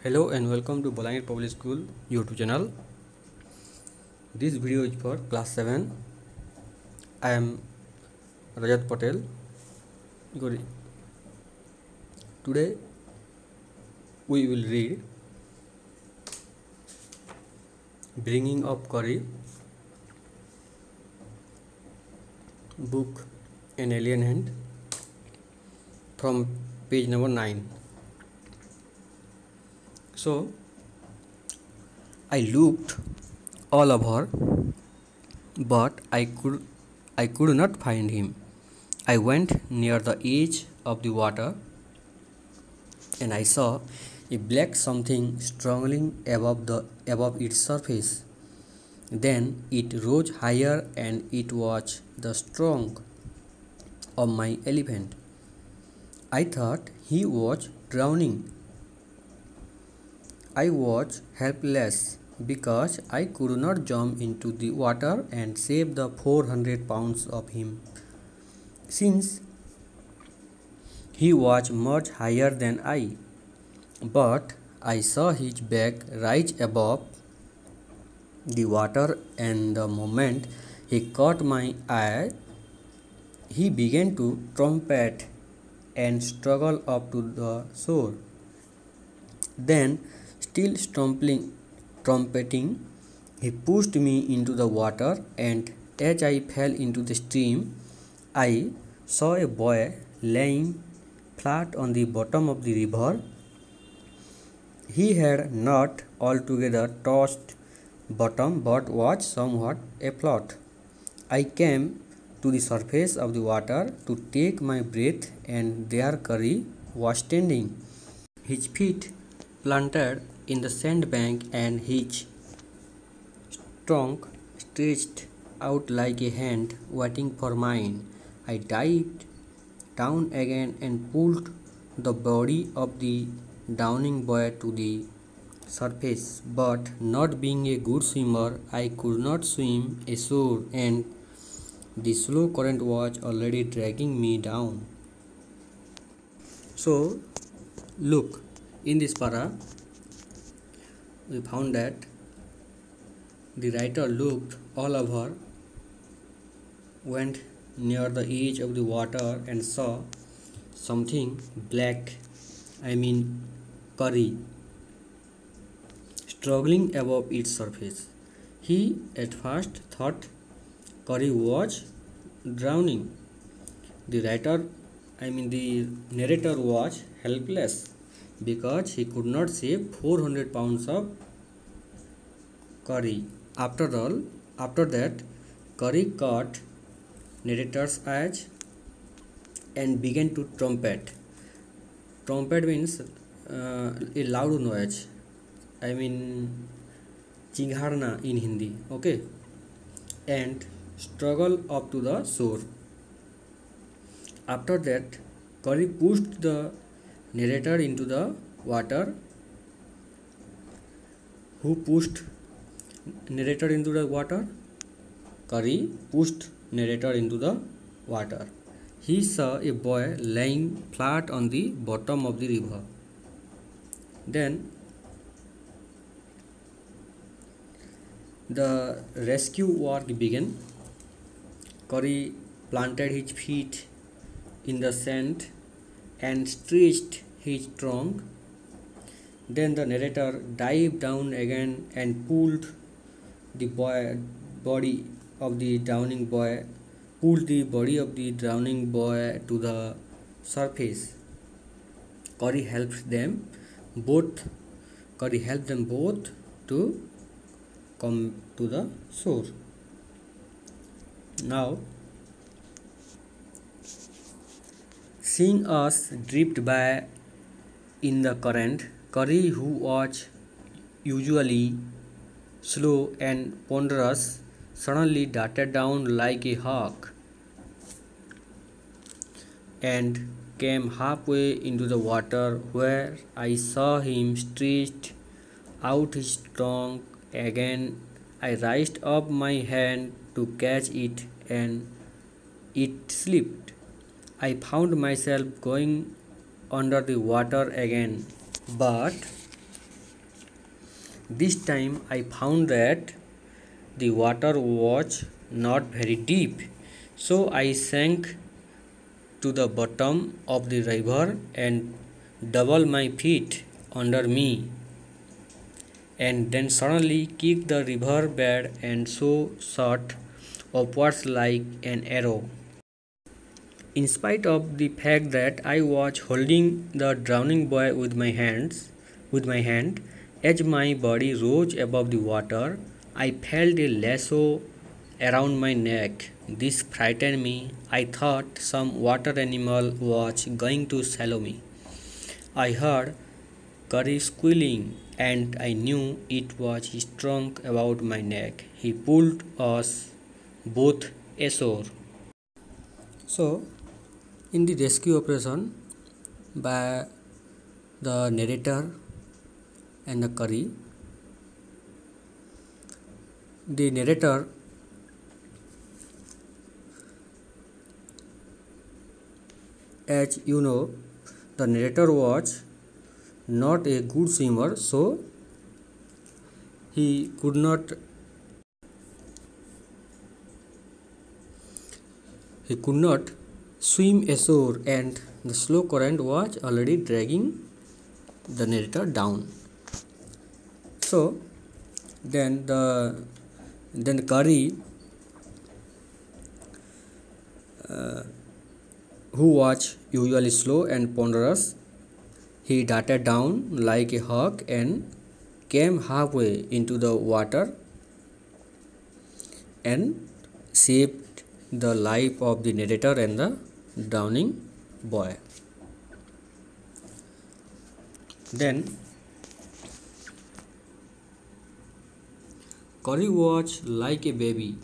Hello and welcome to Bolangir Public School YouTube channel. This video is for class 7. I am Rajat Patel. Today we will read Bringing of Curry, book An Alien Hand, from page number 9. So I looked all over, but I could not find him. I went near the edge of the water, and I saw a black something struggling above its surface. Then it rose higher, and it was the trunk of my elephant. I thought he was drowning. I was helpless because I could not jump into the water and save the 400 pounds of him, since he was much higher than I. But I saw his back rise above the water, and the moment he caught my eye, he began to trumpet and struggle up to the shore. Then, still trumpeting, he pushed me into the water, and as I fell into the stream, I saw a boy lying flat on the bottom of the river. He had not altogether touched bottom, but was somewhat afloat. I came to the surface of the water to take my breath, and there Curry was standing, his feet planted in the sandbank and his trunk stretched out like a hand waiting for mine. I dived down again and pulled the body of the drowning boy to the surface, but not being a good swimmer, I could not swim ashore, and the slow current was already dragging me down. So, look, in this para, we found that the writer looked all over, went near the edge of the water, and saw something black, Curry, struggling above its surface. He at first thought Curry was drowning. The narrator was helpless because he could not save 400 pounds of Curry. After that, Curry caught narrator's eyes and began to trumpet. Trumpet means a loud noise. Chingharna in Hindi. Okay, and struggle up to the shore. After that, Curry pushed the narrator into the water. Who pushed narrator into the water? Curry pushed narrator into the water. He saw a boy lying flat on the bottom of the river. Then the rescue work began. Curry planted his feet in the sand and stretched his trunk. Then the narrator dived down again and pulled the body of the drowning boy to the surface. Curry helped them both to come to the shore. Now, seeing us drift by in the current, Curry, who was usually slow and ponderous, suddenly darted down like a hawk and came halfway into the water, where I saw him stretch out his trunk. Again, I raised up my hand to catch it, and it slipped. I found myself going under the water again, but This time I found that the water was not very deep, so I sank to the bottom of the river and doubled my feet under me, and then suddenly kicked the river bed and so shot upwards like an arrow. In spite of the fact that I was holding the drowning boy with my hand, as my body rose above the water, I felt a lasso around my neck. This frightened me. I thought some water animal was going to swallow me. I heard Curry squealing, and I knew it was strong about my neck. He pulled us both ashore. So, in the rescue operation by the narrator and the Curry, the narrator as you know, the narrator was not a good swimmer, so he could not swim ashore, and the slow current was already dragging the narrator down. So then Curry, who was usually slow and ponderous, he darted down like a hawk and came halfway into the water and saved the life of the narrator and the drowning boy. Then Curry was like a baby.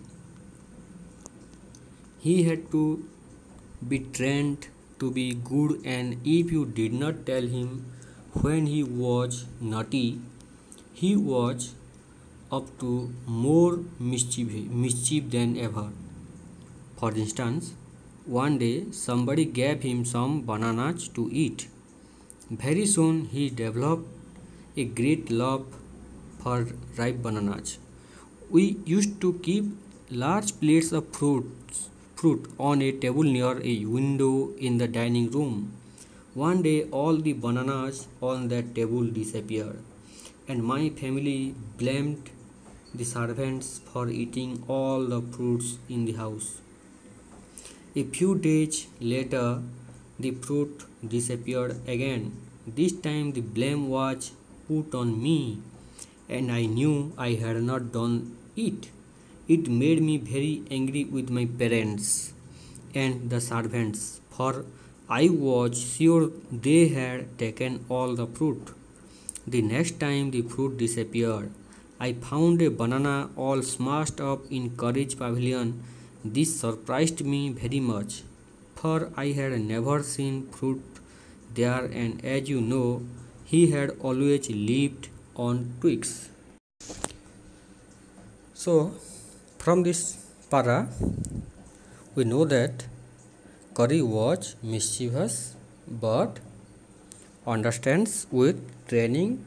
He had to be trained to be good, and if you did not tell him when he was naughty, he was up to more mischief than ever. For instance, one day somebody gave him some bananas to eat. Very soon he developed a great love for ripe bananas. We used to keep large plates of fruit on a table near a window in the dining room. One day all the bananas on that table disappeared, and my family blamed the servants for eating all the fruits in the house. A few days later, the fruit disappeared again. This time the blame was put on me, and I knew I had not done it. It made me very angry with my parents and the servants, for I was sure they had taken all the fruit. The next time the fruit disappeared, I found a banana all smashed up in Courage Pavilion. This surprised me very much, for I had never seen fruit there, and as you know, he had always lived on twigs. So, from this para, we know that Curry was mischievous but understands with training.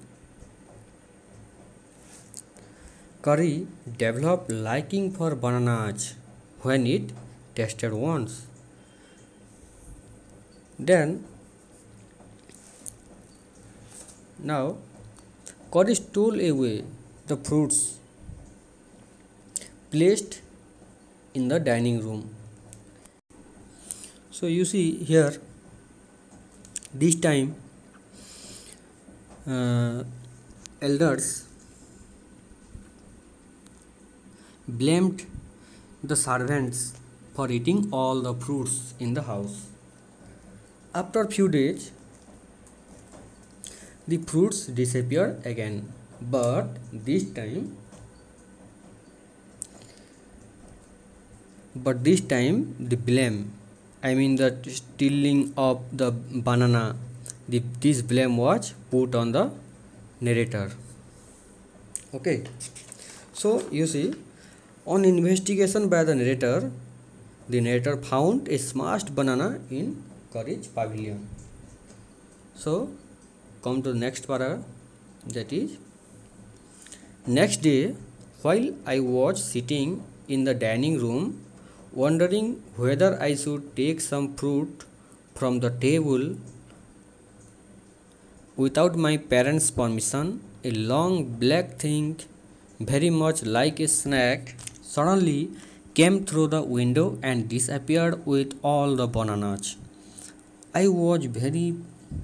Curry developed liking for bananas when it tasted once. Then, now, Curry stole away the fruits placed in the dining room. So you see here, this time elders blamed the servants for eating all the fruits in the house. After a few days, the fruits disappeared again, but this time the blame, I mean the stealing of the banana, this blame was put on the narrator. Okay, so you see, on investigation by the narrator found a smashed banana in Courage Pavilion. So come to the next paragraph, that is, Next day, while I was sitting in the dining room, wondering whether I should take some fruit from the table without my parents' permission, a long black thing, very much like a snake, suddenly came through the window and disappeared with all the bananas. I was very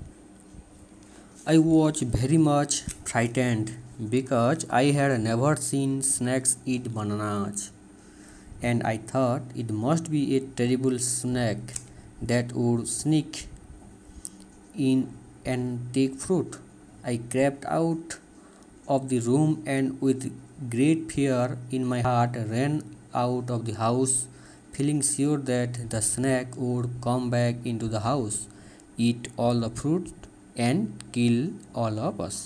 I was very much frightened because I had never seen snakes eat bananas, and I thought it must be a terrible snake that would sneak in and take fruit. I crept out of the room and with great fear in my heart ran out of the house, feeling sure that the snake would come back into the house, eat all the fruit and kill all of us.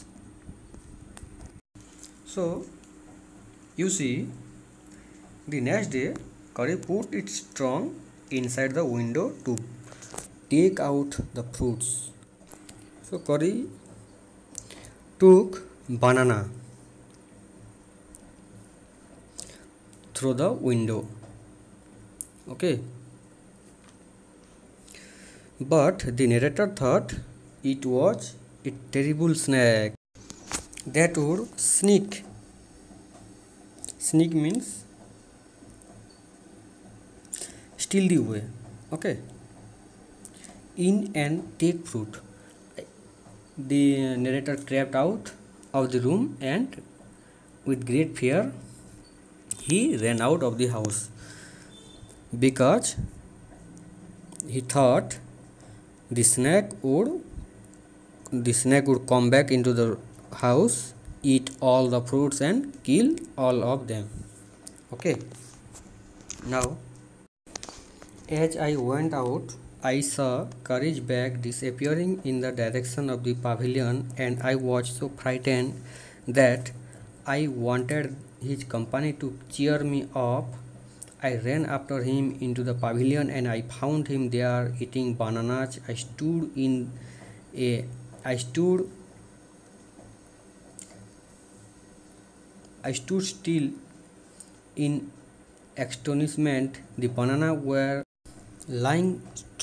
So you see, the next day Curry put its trunk inside the window to take out the fruits. So Curry took banana through the window. Okay, but the narrator thought it was a terrible snake that would sneak. Sneak means steal the way. Okay, in and take fruit. The narrator crept out of the room and with great fear he ran out of the house because he thought the snake would come back into the house, eat all the fruits and kill all of them. Okay, now as I went out, I saw Courage bag disappearing in the direction of the pavilion, and I was so frightened that I wanted his company to cheer me up. I ran after him into the pavilion and I found him there eating bananas. A I stood I stood still in astonishment. The banana were lying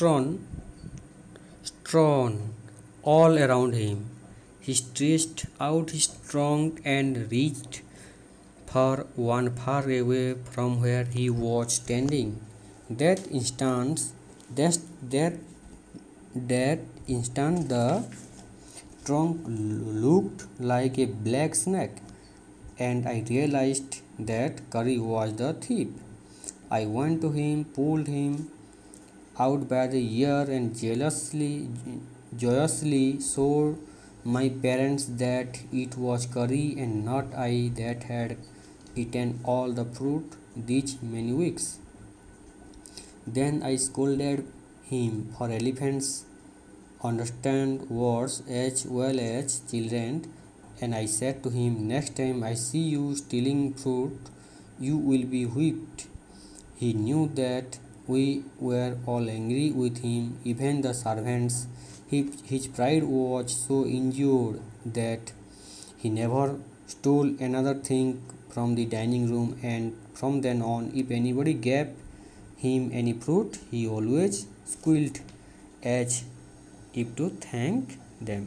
strewn all around him. He stretched out his trunk and reached for one far away from where he was standing. That instant, that, that, that instant, the trunk looked like a black snake, and I realized that Curry was the thief. I went to him, pulled him out by the ear, and joyously showed my parents that it was Curry and not I that had eaten all the fruit these many weeks. Then I scolded him, for elephants understand words as well as children, and I said to him, "Next time I see you stealing fruit, you will be whipped." He knew that we were all angry with him, even the servants. His pride was so injured that he never stole another thing from the dining room, and from then on, if anybody gave him any fruit, he always squealed as if to thank them.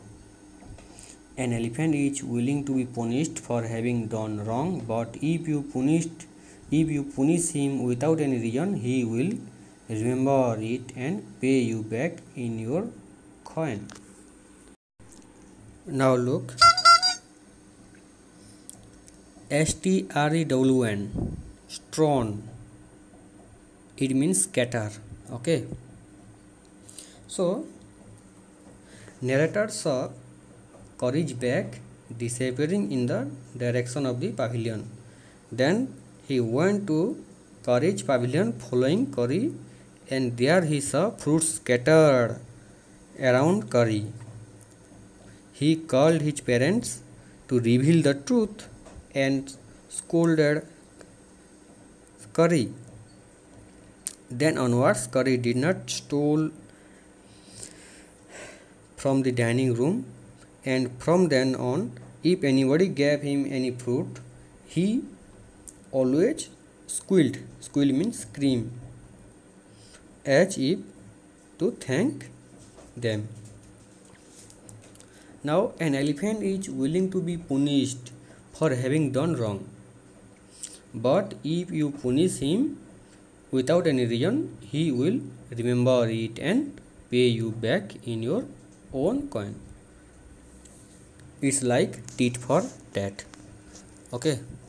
An elephant is willing to be punished for having done wrong, but if you punish him without any reason, he will remember it and pay you back in your coin. Now look, strewn, strewn. It means scatter. Okay. So narrator saw Courage bag disappearing in the direction of the pavilion. Then he went to Courage pavilion following Curry, and there he saw fruits scattered around Curry. He called his parents to reveal the truth and scolded Curry. Then onwards, Curry did not steal from the dining room, and from then on, If anybody gave him any fruit, he always squealed. Squeal means scream, as if to thank them. Now, an elephant is willing to be punished for having done wrong. But if you punish him without any reason, he will remember it and pay you back in your own coin. It's like tit for tat. Okay.